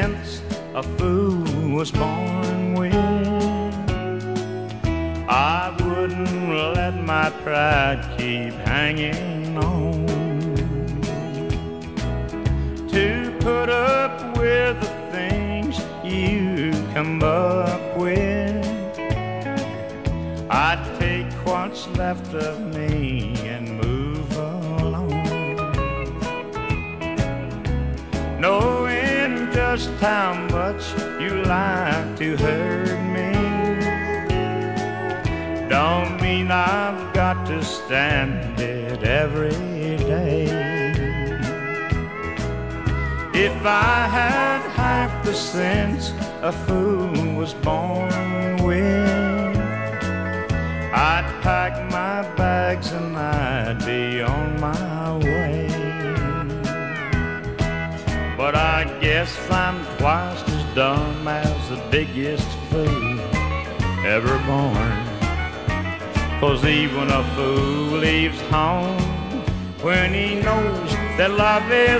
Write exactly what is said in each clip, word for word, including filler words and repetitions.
sense a fool was born with. I wouldn't let my pride keep hanging on to put up with the things you come up with. I'd take what's left of me and move along, knowing just how much you like to hurt me. Don't mean I've got to stand it every day. If I had half the sense a fool was born with, I'd pack my bags and I'd be on my way. But I guess I'm twice as dumb as the biggest fool ever born. 'Cause even a fool leaves home when he knows that love is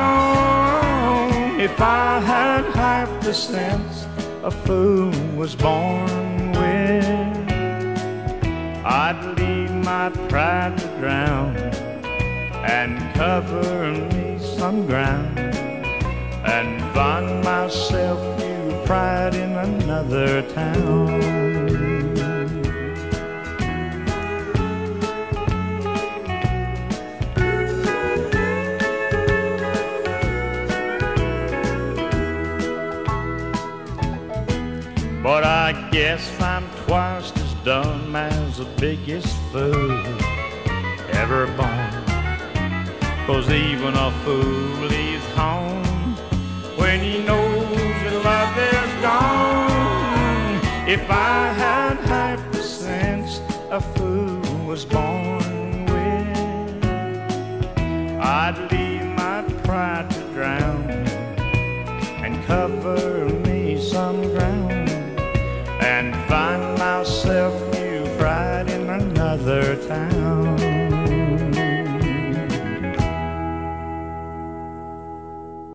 gone. If I had half the sense a fool was born with, I'd leave my pride to drown and cover me some ground, and find myself new pride in another town. But I guess I'm twice as dumb as the biggest fool ever born. 'Cause even a fool leaves home when he knows that love is gone. If I had half the sense a fool was born with, I'd leave my pride to drown and cover me some ground, and find